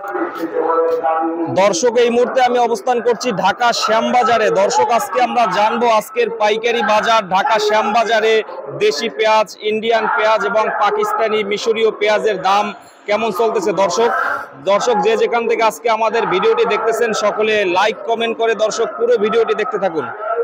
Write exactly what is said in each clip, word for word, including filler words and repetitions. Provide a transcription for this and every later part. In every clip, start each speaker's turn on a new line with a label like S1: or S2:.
S1: দর্শক এই মুহূর্তে আমি অবস্থান করছি ঢাকা শ্যামবাজারে। দর্শক আজকে আমরা জানবো আজকের পাইকারি বাজার ঢাকা শ্যামবাজারে দেশি পেঁয়াজ, ইন্ডিয়ান পেঁয়াজ এবং পাকিস্তানি মিশরীয় পেঁয়াজের দাম কেমন চলতেছে। দর্শক দর্শক যে যেখান থেকে আজকে আমাদের ভিডিওটি দেখতেছেন সকলে লাইক কমেন্ট করে দর্শক পুরো ভিডিওটি দেখতে থাকুন।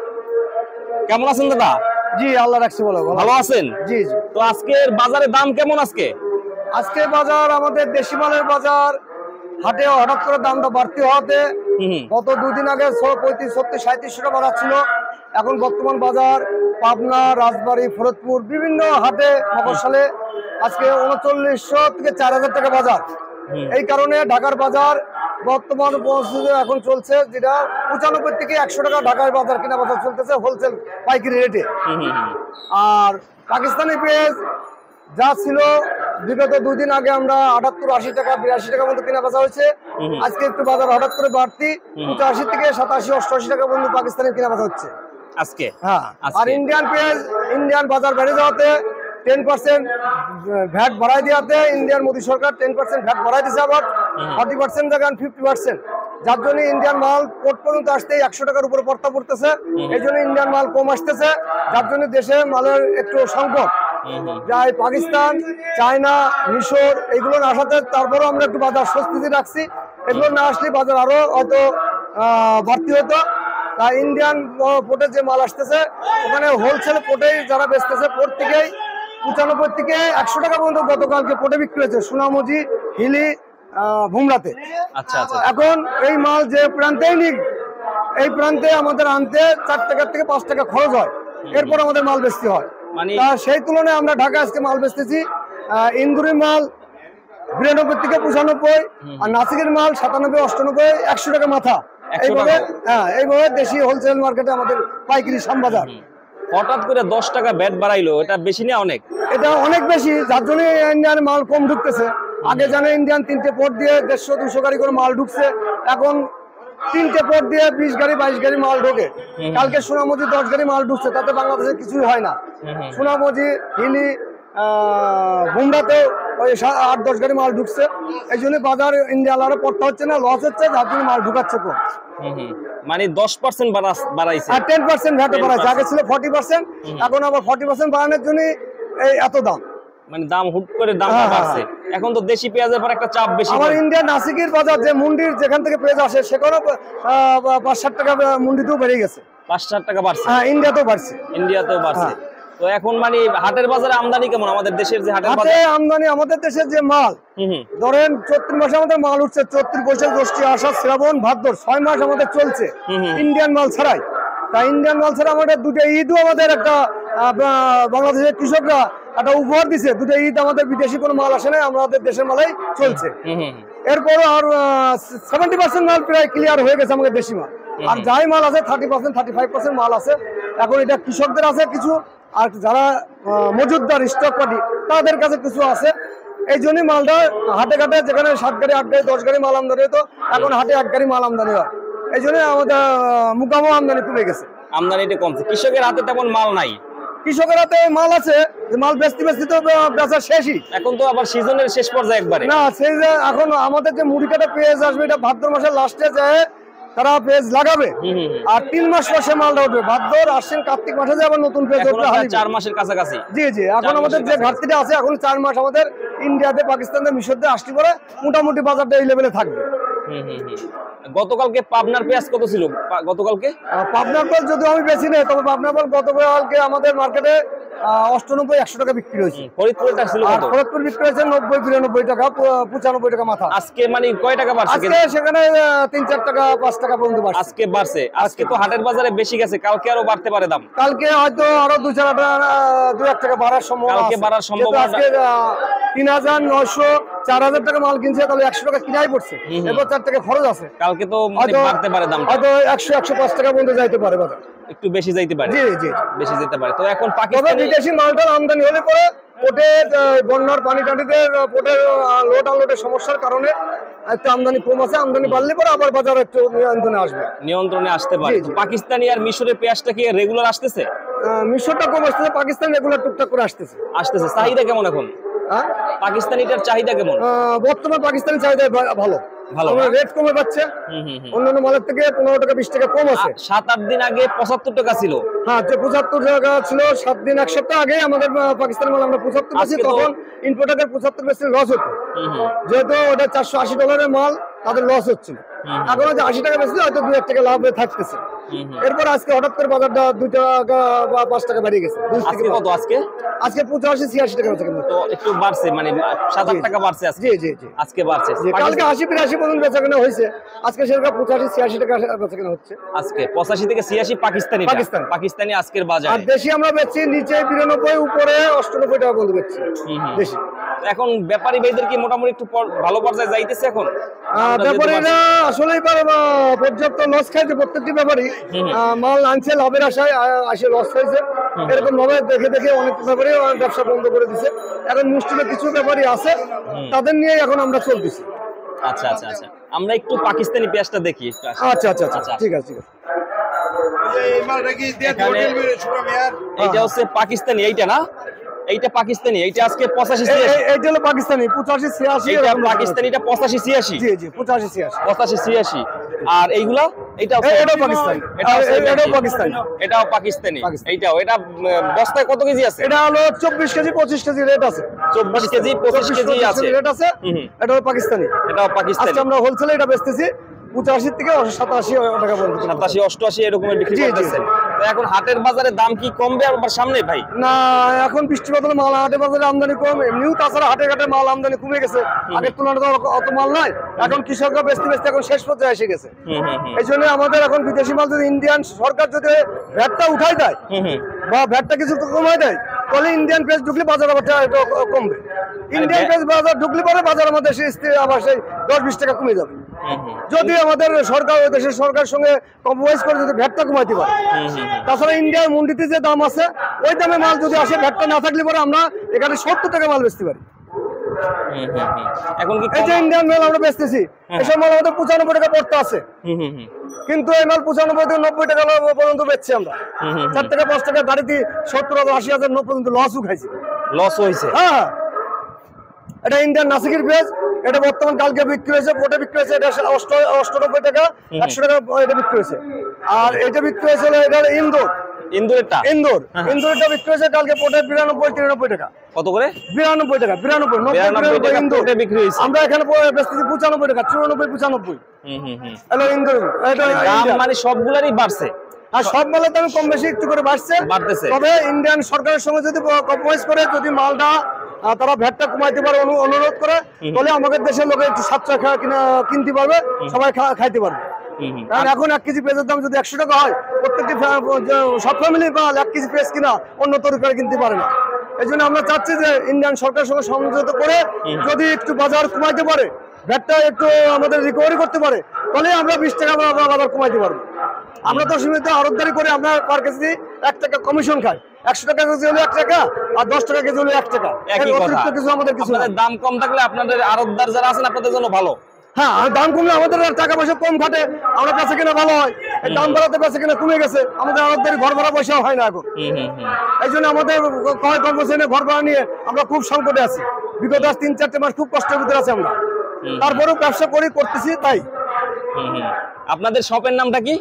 S1: কেমন আছেন দাদা?
S2: জি আল্লাহ রাখছে, বলো
S1: ভালো আছেন?
S2: জি জি।
S1: তো আজকের বাজারে দাম কেমন? আজকে
S2: আজকে বাজার আমাদের দেশি মালের বাজার হাটে হঠাৎ করে দামটা বাড়তি হওয়াতে গত দুই দিন আগে পঁয়ত্রিশ ছত্রিশ সাঁত্রিশশো টাকা বাড়া ছিল। এখন বর্তমান বাজার পাবনা, রাজবাড়ী, ফরিদপুর বিভিন্ন হাটে মফস্বলে আজকে উনচল্লিশশো থেকে চার হাজার টাকা বাজার। এই কারণে ঢাকার বাজার বর্তমান এখন চলছে যেটা পঁচানব্বই থেকে একশো টাকা ঢাকার বাজার কিনা বাজার চলতেছে হোলসেল পাইকারি রেটে। আর পাকিস্তানি পেঁয়াজ যা ছিল বিগত দুই দিন আগে আমরা আটাত্তর আশি টাকা বিরাশি টাকার মতো কেনা বেচা হয়েছে। আজকে একটু বাজার হঠাৎ করে বাড়তি পঁচাশি থেকে সাতাশি অষ্টআশি টাকা পর্যন্ত পাকিস্তানের কেনা বেচা হচ্ছে আজকে। হ্যাঁ, আর ইন্ডিয়ান পেঁয়াজ ইন্ডিয়ান বাজার বেড়ে যাওয়াতে টেন পার্সেন্ট ভ্যাট বাড়াই দেওয়াতে ইন্ডিয়ান মোদী সরকার টেন পার্সেন্ট ভ্যাট বাড়াই দিচ্ছে, আবার ফর্টি পার্সেন্ট জায়গায় ফিফটি পার্সেন্ট, যার জন্য ইন্ডিয়ান মাল পোর্ট পর্যন্ত আসতে একশো টাকার উপরে পড়তা পড়তেছে। এই জন্য ইন্ডিয়ান মাল কম আসতেছে, যার জন্য দেশে মালের একটু সংকট। যাই পাকিস্তান, চায়না, মিশর এগুলো না আসাতে তারপরেও আমরা একটু বাজার স্বস্তিতে রাখছি। এগুলো না আসলে বাজার আরো হয়তো বাড়তি হতো। তা ইন্ডিয়ান পোর্টে যে মাল আসতেছে ওখানে হোলসেল পোর্টেই যারা বেচতেছে পোর্ট থেকেই পঁচানব্বই থেকে একশো টাকা পর্যন্ত গতকালকে পোর্টে বিক্রি হয়েছে সোনামুজি, হিলি, ভুমরাতে। আচ্ছা আচ্ছা। এখন এই মাল যে প্রান্তেই নিক এই প্রান্তে আমাদের আনতে চার টাকা থেকে পাঁচ টাকা খরচ হয়, এরপর আমাদের মাল বেচতে হয়। সেই তুলনায় আমরা ঢাকা আজকে মাল বেচতেছি ইন্দুরের মাল বিরানব্বই থেকে পঁচানব্বই, আর নাসিকের মাল সাতানব্বই অষ্টানব্বই একশো টাকা মাথা। এইভাবে হ্যাঁ এইভাবে দেশি হোলসেল মার্কেটে আমাদের পাইকারি শ্যামবাজার।
S1: হঠাৎ করে দশ টাকা ব্যাট বাড়াইলো, এটা বেশি না অনেক?
S2: এটা অনেক বেশি, যার জন্য ইন্ডিয়ান মাল কম ঢুকতেছে। আগে জানে ইন্ডিয়ান তিনটে পোর্ট দিয়ে দেড়শো দুশো গাড়ি করে মাল ঢুকছে, এখন তিনটে পোর্ট দিয়ে বিশ গাড়ি বাইশ গাড়ি মাল ঢোকে। কালকে সোনামুজি দশ গাড়ি মাল ঢুকছে, তাতে বাংলাদেশে কিছুই হয় না। সোনামুজি, হিলি, বুমরাতে ওই আট দশ গাড়ি মাল ঢুকছে। এই জন্য বাজার ইন্ডিয়া আরো পড়তে হচ্ছে না, লস হচ্ছে, যার জন্য মাল ঢুকাচ্ছে কম।
S1: মানে দশ পার্সেন্ট বাড়াইছে,
S2: আর টেন পার্সেন্ট ভ্যাটে বাড়াইছে। আগে ছিল ফর্টি পার্সেন্ট, এখন আবার ফর্টি পার্সেন্ট বাড়ানোর জন্য এই এত দাম।
S1: মানে দাম হুট করে দাম বাড়ছে। এখন তো দেশি পেঁয়াজের পর একটা চাপ বেশি।
S2: আমার ইন্ডিয়ান নাসিকের বাজার যে মুন্ডির যেখান থেকে পেঁয়াজ আসে সেখানেও পাঁচ ষাট টাকা মুন্ডিতেও বেড়ে গেছে।
S1: পাঁচ ষাট টাকা বাড়ছে?
S2: হ্যাঁ, ইন্ডিয়াতেও বাড়ছে।
S1: ইন্ডিয়াতেও বাড়ছে। তো এখন মানে হাটের বাজারে আমদানি কেমন? আমাদের দেশের যে হাটের বাজারে
S2: আমদানি, আমাদের দেশের যে মাল ধরেন চৈত্র মাসে আমাদের মাল উঠছে, চৈত্র বৈশাখ জ্যৈষ্ঠ আষাঢ় শ্রাবণ ভাদ্র ছয় মাস আমাদের চলছে ইন্ডিয়ান মাল ছাড়াই। তা ইন্ডিয়ান মাল ছাড়া আমাদের দুটো ঈদও আমাদের একটা বাংলাদেশের কৃষকরা একটা উপহার দিছে। দুটো ঈদ আমাদের বিদেশি কোনো মাল আসে না, আমাদের দেশের মালাই চলছে। এরপরও আর সেভেন্টি পার্সেন্ট মাল প্রায় ক্লিয়ার হয়ে গেছে আমাদের দেশি মাল। আর যাই মাল আছে thirty percent thirty five percent মাল আছে। এখন এটা কৃষকদের আছে কিছু, আর যারা মজুদদার স্টক পার্টি তাদের কাছে কিছু আছে। এই জন্যই মালটা হাটে ঘাটে যেখানে সাত গাড়ি আট গাড়ি দশ গাড়ি মাল আমদানি হতো, এখন হাটে এক গাড়ি মাল আমদানি হয়। এই জন্য আমাদের মুকামো আমদানি কমে গেছে,
S1: আমদানিটা কমছে। কৃষকের হাতে তেমন মাল নাই।
S2: কৃষকের হাতে মাল আছে, মাল বেচতে বেচতে তো বেচা শেষই।
S1: এখন তো আবার সিজনের শেষ পর্যায়ে একবারে
S2: না, সেই যে এখন আমাদের যে মুড়ি কাটা পেঁয়াজ আসবে এটা ভাদ্র মাসের লাস্টে যায় তারা পেঁয়াজ লাগাবে, আর তিন মাস পরে মালটা উঠবে। ভাদ্র, আশ্বিন, কার্তিক মাসে আবার নতুন পেঁয়াজ উঠবে,
S1: চার মাসের কাছাকাছি।
S2: জি জি। এখন আমাদের যে ঘাটতিটা আছে এখন চার মাস আমাদের ইন্ডিয়াতে, পাকিস্তানে, মিশরতে আসতে পারে, মোটামুটি বাজারটা এই লেভেলে থাকবে।
S1: গতকালকে পাবনার পেঁয়াজ কত ছিল? গতকালকে
S2: পাবনার পেঁয়াজ যদি আমি বেশি নেই, তবে পাবনার পেঁয়াজ গতকালকে আমাদের মার্কেটে অষ্টানব্বই একশো টাকা বিক্রি হয়েছে।
S1: ফরিদপুরটা ছিল কত?
S2: ফরিদপুর বিক্রি হয়েছে নব্বই বিরানব্বই টাকা পঁচানব্বই টাকা মাথা।
S1: আজকে মানে কয় টাকা বাড়ছে?
S2: আজকে সেখানে তিন চার টাকা পাঁচ টাকা পর্যন্ত বাড়ছে।
S1: আজকে বাড়ছে। আজকে তো হাটের বাজারে বেশি গেছে, কালকে আরো বাড়তে পারে দাম।
S2: কালকে হয়তো আরো দু চার টাকা দু এক টাকা বাড়ার সম্ভাবনা।
S1: কালকে বাড়ার সম্ভাবনা।
S2: আজকে তিন হাজার নয়শো চার হাজার টাকা মাল কিনছে, তাহলে একশো টাকা কিনাই পড়ছে, এরপর চার টাকা খরচ আছে।
S1: কালকে তো বাড়তে পারে দাম,
S2: হয়তো একশো একশো পাঁচ টাকা পর্যন্ত যাইতে পারে বাজার,
S1: একটু বেশি যাইতে পারে।
S2: জি জি,
S1: বেশি যেতে পারে। তো এখন পাকিস্তানি
S2: বিদেশি মালটার আমদানি হলে পরে পোর্টের বন্যার পানি টানিতে পোর্টের লোড আনলোডের সমস্যার কারণে একটু আমদানি কম আছে। আমদানি বাড়লে পরে আবার বাজার একটু নিয়ন্ত্রণে আসবে,
S1: নিয়ন্ত্রণে আসতে পারে। পাকিস্তানি আর মিশরের পেঁয়াজটা কি রেগুলার আসতেছে?
S2: মিশরটা কম আসতেছে, পাকিস্তান রেগুলার টুকটাক করে আসতেছে।
S1: আসতেছে। চাহিদা কেমন এখন? পাকিস্তানিটার চাহিদা কেমন?
S2: বর্তমান পাকিস্তানি চাহিদা ভালো।
S1: ভালো
S2: আমরা রেট কমে পাচ্ছে, অন্যান্য মালের থেকে পনেরো টাকা বিশ টাকা কম আছে।
S1: সাত আট দিন আগে পঁচাত্তর টাকা ছিল।
S2: হ্যাঁ, যে পঁচাত্তর টাকা ছিল সাত দিন এক সপ্তাহ আগে আমাদের পাকিস্তানের মাল আমরা পঁচাত্তর বেশি, তখন ইম্পোর্টারের পঁচাত্তর বেশি লস হতো, যেহেতু ওটা চারশো আশি ডলারের মাল তাদের লস হচ্ছিল। এখন যে আশি টাকা বেশি হয়তো দু এক টাকা লাভ থাকতেছে। এরপর আজকে হঠাৎ করে বাজারটা দুই টাকা বা পাঁচ টাকা বেড়ে গেছে।
S1: আজকে কত? আজকে
S2: আজকে পঁচাশি ছিয়াশি টাকা বেচা কেনা,
S1: তো একটু বাড়ছে, মানে সাত আট টাকা বাড়ছে আজকে।
S2: জি জি জি,
S1: আজকে বাড়ছে।
S2: কালকে আশি বিরাশি পর্যন্ত বেচা কেনা হয়েছে, আজকে সেরকম পঁচাশি ছিয়াশি টাকা বেচা কেনা হচ্ছে।
S1: আজকে পঁচাশি থেকে ছিয়াশি পাকিস্তানি
S2: পাকিস্তান
S1: পাকিস্তানি আজকের বাজার।
S2: আর দেশি আমরা বেচছি নিচে বিরানব্বই, উপরে অষ্টানব্বই টাকা পর্যন্ত বেচছি দেশি।
S1: এখন ব্যাপারী ভাইদের কি মোটামুটি একটু ভালো পর্যায়ে যাইতেছে এখন?
S2: ব্যাপারীরা আসলে পর্যাপ্ত লস খাইছে, প্রত্যেকটি ব্যাপারী মাল আনছে লাভের আশায়, আসে লস হয়েছে। এরকম ভাবে দেখে দেখে অনেক ব্যাপারী ব্যবসা বন্ধ করে দিছে। এখন মুষ্টিতে কিছু ব্যাপারী আছে, তাদের নিয়ে এখন আমরা চলতেছি।
S1: আচ্ছা আচ্ছা আচ্ছা, আমরা একটু পাকিস্তানি পেঁয়াজটা দেখি।
S2: আচ্ছা আচ্ছা আচ্ছা, ঠিক আছে ঠিক আছে।
S1: এইটা হচ্ছে পাকিস্তানি, এইটা না? এইটা পাকিস্তানি, এইটা আজকে পঁচাশি।
S2: এইটা হলো পাকিস্তানি পঁচাশি ছিয়াশি।
S1: এইটা পাকিস্তানিটা পঁচাশি ছিয়াশি।
S2: জি জি, পঁচাশি ছিয়াশি,
S1: পঁচাশি ছিয়াশি। আর এইগুলা এটাও
S2: এটাও পাকিস্তানি, এটাও পাকিস্তানি,
S1: এটাও পাকিস্তানি। এইটাও, এটা বস্তায় কত কেজি আছে?
S2: এটা হলো চব্বিশ কেজি পঁচিশ কেজি রেট আছে।
S1: চব্বিশ কেজি পঁচিশ কেজি আছে
S2: রেট আছে। এটা হলো পাকিস্তানি,
S1: এটাও পাকিস্তানি।
S2: আজকে আমরা হোলসেলে এটা বেচতেছি পঁচাশি থেকে সাতাশি টাকা পর্যন্ত,
S1: সাতাশি অষ্টআশি এরকমের বিক্রি করতেছেন। তো এখন হাটের বাজারে দাম কি কমবে আবার সামনে ভাই?
S2: না, এখন বৃষ্টি বদলে মাল হাটের বাজারে আমদানি কম, এমনিও তাছাড়া হাটে ঘাটে মাল আমদানি কমে গেছে। আগের তুলনায় অত মাল নাই, এখন কৃষকরা বেচতে বেচতে এখন শেষ পর্যায়ে এসে গেছে। এই জন্য আমাদের এখন বিদেশি মাল যদি ইন্ডিয়ান সরকার যদি ভ্যাটটা উঠাই দেয় বা ভ্যাটটা কিছু কমাই দেয়, তাহলে ইন্ডিয়ান পেঁয়াজ ঢুকলে বাজার আবার কমবে। ইন্ডিয়ান পেঁয়াজ বাজার ঢুকলে পরে বাজার আমাদের আবার সেই দশ বিশ টাকা কমে যাবে। যদি আমাদের সরকার ওই দেশের সরকারের সঙ্গে কম্প্রোমাইজ করে যদি ভ্যাটটা কমাইতে পারে। তাছাড়া ইন্ডিয়ার মন্ডিতে যে দাম আছে ওই দামে মাল যদি আসে, ভ্যাটটা না থাকলে পরে আমরা এখানে সত্তর টাকা মাল বেচতে পারি।
S1: এখন কি
S2: এই যে ইন্ডিয়ান মাল আমরা বেচতেছি, এসব মাল আমাদের পঁচানব্বই টাকা পড়তে আছে, কিন্তু এই মাল পঁচানব্বই থেকে নব্বই টাকা পর্যন্ত বেচছি আমরা। চার টাকা পাঁচ টাকা গাড়িতে সত্তর হাজার আশি হাজার পর্যন্ত লসও খাইছি,
S1: লস হয়েছে।
S2: হ্যাঁ, এটা ইন্ডিয়ান নাসিকের পেঁয়াজ, এটা বর্তমান কালকে বিক্রি হয়েছে, পোটে বিক্রি হয়েছে এটা অষ্টানব্বই টাকা, একশো টাকা এটা বিক্রি হয়েছে। আর এটা বিক্রি হয়েছিল এটা ইন্দোর,
S1: ইন্দোরটা
S2: ইন্দোর ইন্দোরটা বিক্রি হয়েছে কালকে পোটে বিরানব্বই তিরানব্বই টাকা।
S1: কত করে?
S2: বিরানব্বই টাকা, বিরানব্বই নব্বই ইন্দোর বিক্রি হয়েছে। আমরা এখানে বেচতেছি পঁচানব্বই টাকা, চুরানব্বই পঁচানব্বই। হ্যালো ইন্দোর,
S1: মানে সবগুলারই বাড়ছে।
S2: আর সব মালের দাম কম বেশি একটু করে বাড়ছে, বাড়তেছে। তবে ইন্ডিয়ান সরকারের সঙ্গে যদি কম্প্রোমাইজ করে যদি মালটা তারা ভ্যাটটা কমাইতে পারে, অনুরোধ করে, তাহলে আমাদের দেশের লোকে একটু সাতশো কিনা কিনতে পারবে, সবাই খাইতে পারবে। কারণ এখন এক কেজি পেঁয়াজের দাম যদি একশো টাকা হয়, প্রত্যেকটি সব ফ্যামিলি মাল এক কেজি পেঁয়াজ কিনা অন্য তরিকায় কিনতে পারে না। এই জন্য আমরা চাচ্ছি যে ইন্ডিয়ান সরকারের সঙ্গে সমঝোতা করে যদি একটু বাজার কমাইতে পারে, ভ্যাটটা একটু আমাদের রিকভারি করতে পারে, তাহলে আমরা বিশ টাকা বাজার কমাইতে পারবো। আমরা তো সীমিত আড়তদারি করে আমরা পার কেজি এক টাকা কমিশন খাই, একশো টাকা কেজি হলে এক টাকা আর দশ টাকা কেজি হলে এক টাকা। কিছু আমাদের কিছু
S1: দাম কম থাকলে আপনাদের আড়তদার যারা আছেন আপনাদের জন্য ভালো।
S2: হ্যাঁ, দাম কমলে আমাদের টাকা পয়সা কম খাটে, আমরা বেচা কিনা ভালো হয়। দাম বাড়াতে বেচা কিনা কমে গেছে, আমাদের আড়তদারি ঘর ভাড়া পয়সা হয় না এখন। এই জন্য আমাদের কয় কর্মচারী ঘর ভাড়া নিয়ে আমরা খুব সংকটে আছি। বিগত তিন চারটে মাস খুব কষ্টের ভিতরে আছে আমরা, তারপরেও ব্যবসা করি করতেছি। তাই
S1: আপনাদের শপের নামটা কি?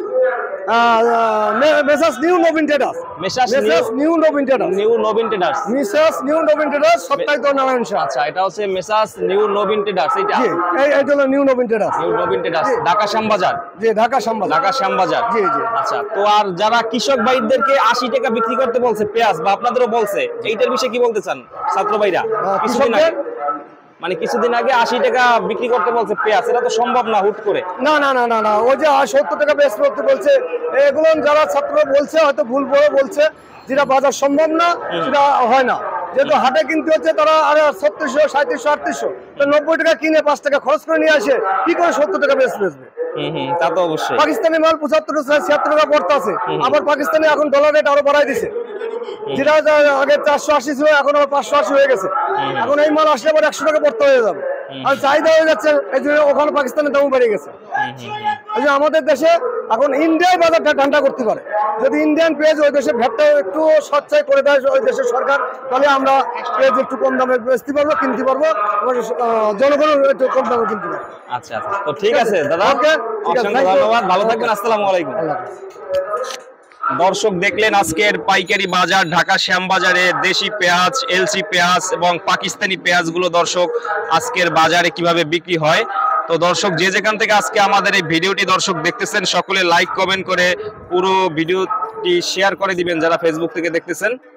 S2: Messrs new Nabin traders.
S1: Messrs
S2: new Nabin traders,
S1: new Nabin traders,
S2: Messrs new Nabin traders, সপ্তাহিত নারায়ণ শাহ।
S1: আচ্ছা, এটা হচ্ছে মেসাস নিউ নবীন ট্রেডার্স। এটা
S2: এই এই হলো new Nabin traders,
S1: new Nabin traders, Dhaka Shyambazar.
S2: জি, ঢাকা শ্যামবাজার,
S1: ঢাকা শ্যামবাজার।
S2: জি জি।
S1: আচ্ছা, তো আর যারা কৃষক ভাইদেরকে আশি টাকা বিক্রি করতে বলছে পেঁয়াজ, বা আপনাদেরও বলছে, এইটার বিষয়ে কি বলতে চান ছাত্র ভাইরা? কিছুদিন আগে মানে কিছুদিন আগে আশি টাকা বিক্রি করতে বলছে পেঁয়াজ, এটা তো সম্ভব না হুট করে।
S2: না না না না না, ওই যে সত্তর টাকা বেশ করতে বলছে, এগুলো যারা ছাত্র বলছে হয়তো ভুল করে বলছে, যেটা বাজার সম্ভব না সেটা হয় না। যেহেতু হাটে কিনতে হচ্ছে, তারা আরে ছত্রিশশো সাঁত্রিশশো আটত্রিশশো নব্বই টাকা কিনে পাঁচ টাকা খরচ করে নিয়ে আসে, কি করে সত্তর টাকা বেশ বেচবে?
S1: তা তো অবশ্যই।
S2: পাকিস্তানি মাল পঁচাত্তর ছিয়াত্তর টাকা পড়তে আছে, আবার পাকিস্তানি এখন ডলার রেট আরো বাড়াই দিছে, যেটা আগে চারশো আশি ছিল এখন আবার পাঁচশো আশি হয়ে গেছে। এখন এই মাল আসলে আবার একশো টাকা পড়তে হয়ে যাবে, আর চাহিদা হয়ে যাচ্ছে, এই জন্য ওখানে পাকিস্তানের দামও বেড়ে গেছে। আমাদের দেশে এখন ইন্ডিয়ায় বাজারটা ঠান্ডা করতে পারে। যদি ইন্ডিয়ান পেঁয়াজ ওই দেশে ভ্যাটটা একটু সচ্ছাই করে দেয় ওই দেশের সরকার, তাহলে আমরা পেঁয়াজ একটু কম দামে বেচতে পারবো, কিনতে পারবো, জনগণের একটু কম দামে কিনতে পারবো।
S1: আচ্ছা আচ্ছা, তো ঠিক আছে দাদা,
S2: ওকে, ঠিক আছে,
S1: অসংখ্য
S2: thank you.
S1: ধন্যবাদ, ভালো থাকবেন, আসসালামু আলাইকুম।
S2: আল্লাহ হাফেজ।
S1: দর্শক দেখলেন আজকের পাইকারি বাজার ঢাকা শ্যামবাজারে দেশি পেঁয়াজ, এলসি পেঁয়াজ এবং পাকিস্তানি পেঁয়াজগুলো দর্শক আজকের বাজারে কিভাবে বিক্রি হয়। তো দর্শক যে যেখান থেকে আজকে আমাদের এই ভিডিওটি দর্শক দেখতেছেন সকলে লাইক কমেন্ট করে পুরো ভিডিওটি শেয়ার করে দিবেন যারা ফেসবুক থেকে দেখতেছেন।